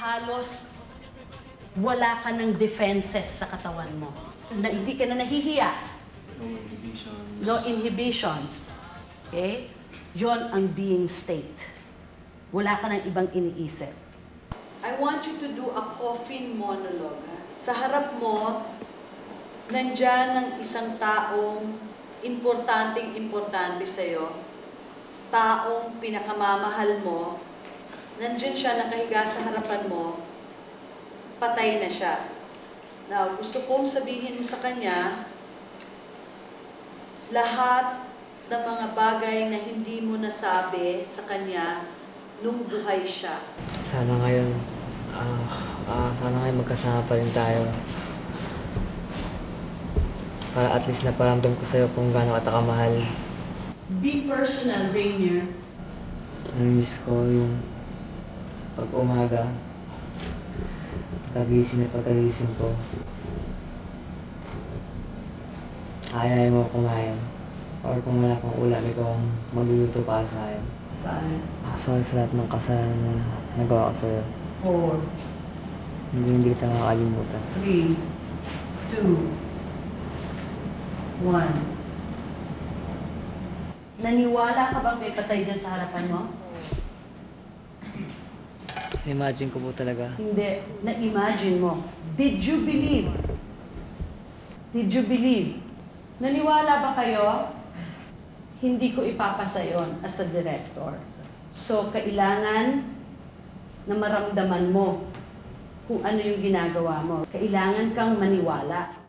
halos wala ka ng defenses sa katawan mo. Hindi ka na nahihiya. No inhibitions. No inhibitions. Okay? Yon ang being state. Wala ka ng ibang iniisip. I want you to do a coffin monologue. Sa harap mo, nandyan ang isang taong importante sa'yo. Taong pinakamamahal mo. Nandyan siya nakahiga sa harapan mo. Patay na siya. Now, gusto kong sabihin mo sa kanya, lahat ng mga bagay na hindi mo nasabi sa kanya nung buhay siya. Sana ngayon magkasama pa rin tayo. Para at least naparamdam ko sa'yo kung gaano kita kamahal. Be personal, Rainier. Namiss ko yung pag-umaga, pagkagising ko. Ayaw mo kumain. Or kung wala pang ulam, ikaw ang magluluto para sa akin. Sorry sa lahat ng kasalanan na nagawa ko sa'yo. 4, Hindi kita makakalimutan. 3, 2, 1. Naniwala ka bang may patay dyan sa harapan mo? Imagine ko po talaga. Hindi. Na-imagine mo. Did you believe? Did you believe? Naniwala ba kayo? Hindi ko ipapasa yon as a director. So, kailangan na maramdaman mo kung ano yung ginagawa mo. Kailangan kang maniwala.